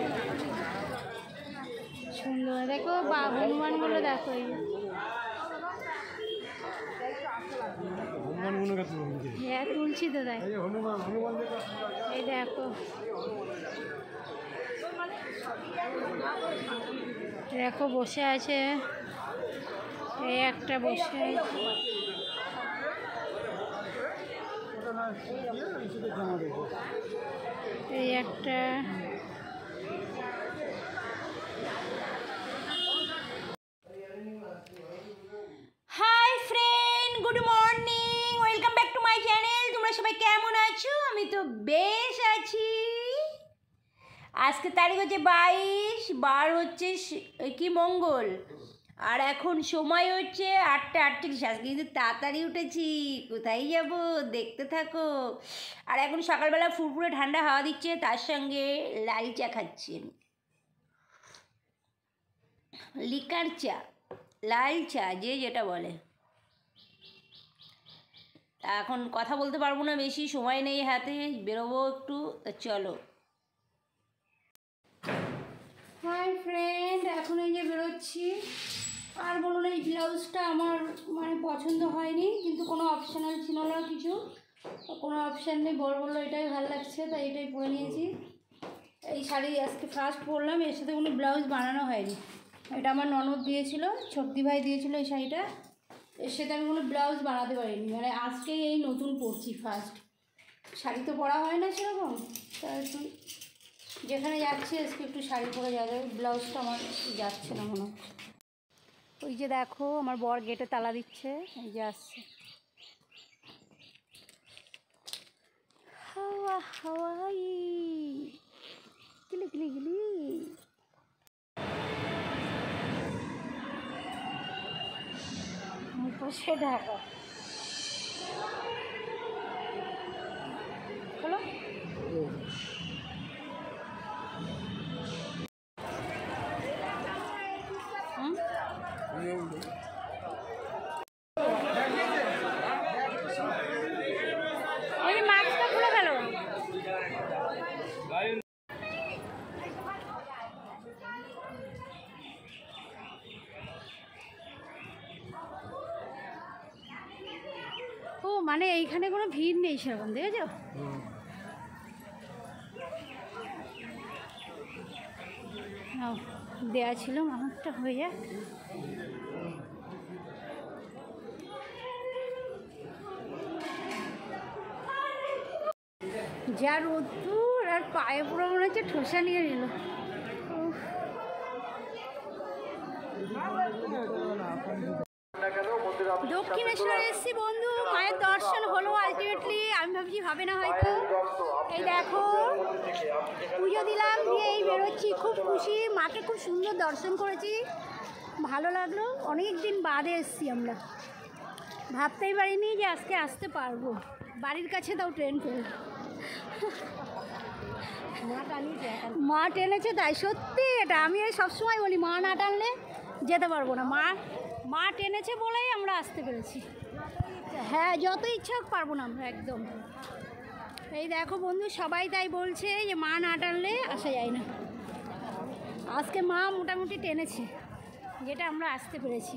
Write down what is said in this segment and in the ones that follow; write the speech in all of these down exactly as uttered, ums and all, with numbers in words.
সুন্দর দেখো বা হনুমানগুলো দেখো। হ্যাঁ তুলছি তো দেখ, এই দেখো দেখো বসে আছে, এই একটা বসে আছে। এই একটা hi friend, good morning, welcome back to my channel. তোমরা সবাই কেমন আছো? আমি তো বেশ আছি। আজকে তারিখ হচ্ছে বাইশ, বার হচ্ছে কি মঙ্গল, আর এখন সময় হচ্ছে আটটা আটত্রিশ। আজকে কিন্তু তাড়াতাড়ি উঠেছি। কোথায় যাব দেখতে থাকো। আর এখন সকালবেলা ফুরফুরে ঠান্ডা হাওয়া দিচ্ছে, তার সঙ্গে লাল চা খাচ্ছি আমি, লিকার চা, লাল চা যে যেটা বলে। এখন কথা বলতে পারবো না, বেশি সময় নেই হাতে, বেরোবো একটু, তা চলো। হাই ফ্রেন্ড, এখন এই যে বেরোচ্ছি। আর বলো না, এই ব্লাউজটা আমার মানে পছন্দ হয়নি, কিন্তু কোনো অপশানাল ছিল না, কিছু কোনো অপশান নেই। বড় বললো এটাই ভালো লাগছে, তাই এটাই পরে নিয়েছি। এই শাড়ি আজকে ফার্স্ট পরলাম, এর সাথে কোনো ব্লাউজ বানানো হয়নি। এটা আমার ননদ দিয়েছিল, ছোটদি ভাই দিয়েছিল এই শাড়িটা, এর সাথে আমি কোনো ব্লাউজ বানাতে পারিনি। মানে আজকেই এই নতুন পরছি ফার্স্ট। শাড়ি তো পরা হয় না সেরকম, তা একটু যেখানে যাচ্ছি আজকে একটু শাড়ি পরে যাবে। ব্লাউজটা আমার যাচ্ছে না মনে হচ্ছে। ওই যে দেখো আমার বর গেটে তালা দিচ্ছে, এই যে আসছে। হাওয়া হাওয়াই গিলি গিলি গিলি। মুখোশে ঢাকা হলো। ওই মাছটা খুলে গেল। ও মানে এইখানে কোনো ভিড় নেই সেরকম, দেখেছো? দেয়া ছিল, মানুষটা হয়ে যাক। যা রোদ্দুর, আর পায়ে পুরো মনে হচ্ছে ঠোসা নিয়ে নিল। দক্ষিণেশ্বরে এসেছি বন্ধু, মায়ের দর্শন হলো আলটিমেটলি। আমি ভাবছি হবে না হয়তো। এই দেখো পুজো দিলাম, দিয়ে এই বেরোচ্ছি, খুব খুশি। মাকে খুব সুন্দর দর্শন করেছি, ভালো লাগলো। অনেক দিন বাদে এসেছি আমরা, ভাবতেই পারিনি যে আজকে আসতে পারবো। বাড়ির কাছে তাও ট্রেন ফেল, মা টেনেছে তাই। সত্যি এটা আমি সবসময় বলি, মা না টানলে যেতে পারবো না। মা মা টেনেছে বলেই আমরা আসতে পেরেছি। হ্যাঁ, যত ইচ্ছা হোক পারবো না আমরা একদম। এই দেখো বন্ধু, সবাই তাই বলছে যে মা না টানলে আসা যায় না। আজকে মা মোটামুটি টেনেছে, যেটা আমরা আসতে পেরেছি।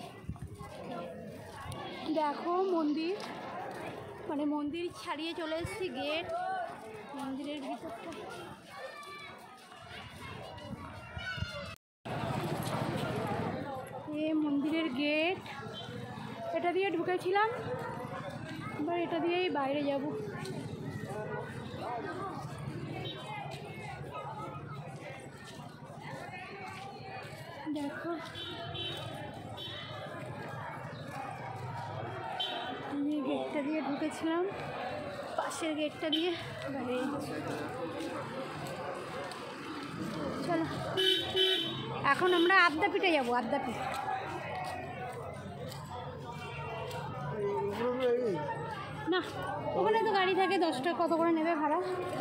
দেখো মন্দির, মানে মন্দির ছাড়িয়ে চলে এসেছি, গেট, মন্দিরের ভিতরটা। এ মন্দিরের গেট, এটা দিয়ে ঢুকেছিলাম, এবার এটা দিয়েই বাইরে যাব। দেখো আমি গেটটা দিয়ে ঢুকেছিলাম, পাশের গেটটা দিয়ে বাইরে যাচ্ছি। চলো এখন আমরা আদ্যাপীঠে যাবো। আদ্যাপীঠ না, ওখানে তো গাড়ি থাকে, দশ টাকা কত করে নেবে ভাড়া।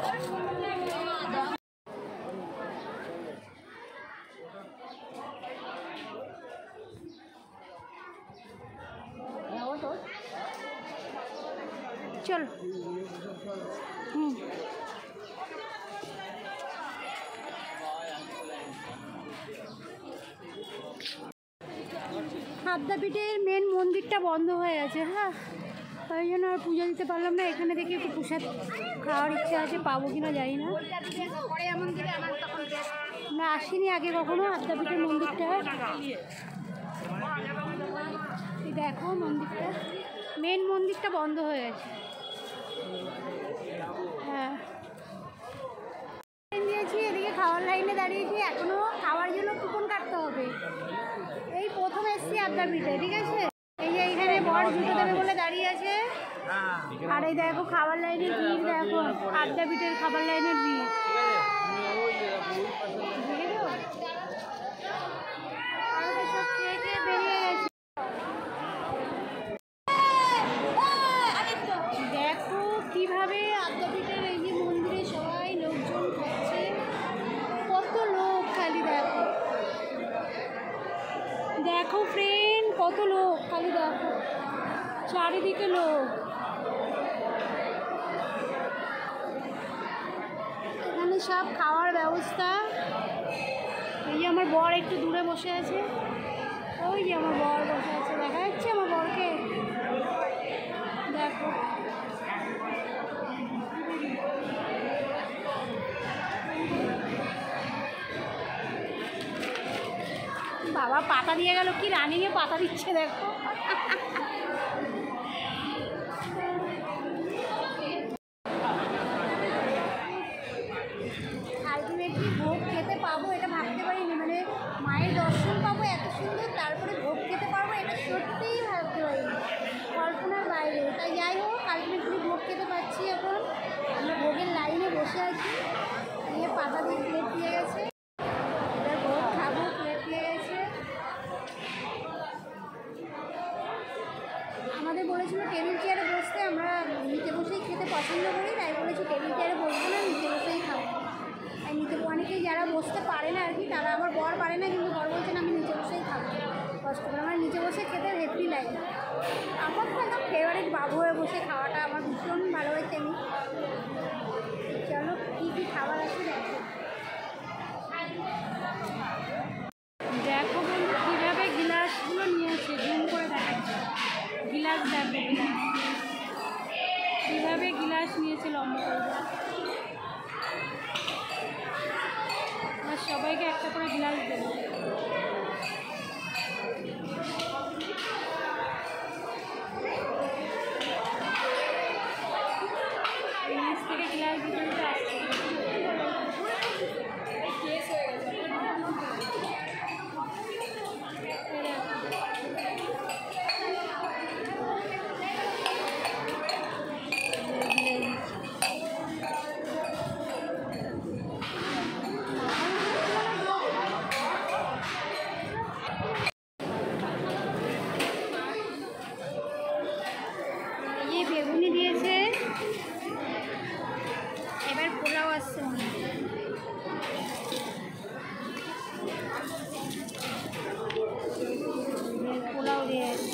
চলো হুম আদ্যাপীঠের মেন মন্দিরটা বন্ধ হয়ে গেছে। হ্যাঁ, তাই জন্য আর পুজো দিতে পারলাম না। এখানে দেখি একটু প্রসাদ খাওয়ার ইচ্ছা আছে, পাবো কিনা জানি না। আমরা আসিনি আগে কখনো আদ্যাপীঠের মন্দিরটা। দেখো মন্দিরটা, মেন মন্দিরটা বন্ধ হয়ে গেছে। হ্যাঁ, দিয়েছি, এদিকে খাওয়ার লাইনে দাঁড়িয়েছি, এখনো খাওয়ার জন্য কুপন কাটতে হবে। এই প্রথম এসছি আদ্যাপীঠে, ঠিক আছে। এই যে এইখানে বর জুতো দেবে বলে দাঁড়িয়ে আছে, আর এই দেখো খাবার লাইনের ভিড়, দেখো আদ্যাপীঠের খাবার লাইনের ভিড়। সব খেয়ে খেয়ে বেরিয়ে গেছে। দেখো কিভাবে আদ্যাপীঠের এই যে মন্দিরে সবাই লোকজন খাচ্ছে, কত লোক খালি দেখো। দেখো ফ্রেন্ড, কত লোক খালি দেখো, চারিদিকে লোক। এখানে সব খাওয়ার ব্যবস্থা। এই যে আমার বর একটু দূরে বসে আছে, ওই যে আমার বর বসে আছে, দেখা যাচ্ছে আমার বরকে, দেখো। বাবা পাতা দিয়ে গেল, কি রানিংয়ে পাতা দিচ্ছে দেখো। আলটিমেটলি ভোগ খেতে পাবো এটা ভাবতে পারিনি, মানে মায়ের দর্শন পাবো এত সুন্দর, তারপরে ভোগ খেতে পারবো এটা সত্যিই ভাবতে পারিনি, কল্পনার বাইরে। তাই যাই হোক, আলটিমেটলি ভোগ খেতে পারছি। এখন আমরা ভোগের লাইনে বসে আছি, নিয়ে পাতা দিয়ে প্লেট দিয়ে গেছে, এবার ভোগ খাবো, প্লেট দিয়ে গেছে। আমাদের বলেছিল টেবিল চেয়ারে বসতে, আমরা নিচে বসেই খেতে পছন্দ করি, তাই বলেছি টেবিল চেয়ারে বসবো না, নিচে বসেই খাবো। আর নিচে অনেকেই যারা বসতে পারে না আর কি, তারা আমার বর পারে না, কিন্তু বর বলছেন আমি নিচে বসেই খাবো কষ্ট করে। আমার নিচে বসে খেতে হ্যাপি লাগে, আমার তো একদম ফেভারিট বাবু হয়ে বসে খাওয়াটা আমার ভীষণ ভালোবাসি আমি। চলো কী কী খাবার আছে দেখো। দেখো বন্ধু কীভাবে গিলাসগুলো নিয়েছে, জুম করে দেখাচ্ছে। গিলাস দেখো, গিলাস কীভাবে গিলাস নিয়েছে লম্বা করে। আর সবাইকে একটা করে গিলাস দেবো। নিচ থেকে গিলাস দিতে দিতে আসছে। বেগুনি দিয়েছে, এবার পোলাও আসছে, পোলাও দিয়েছে।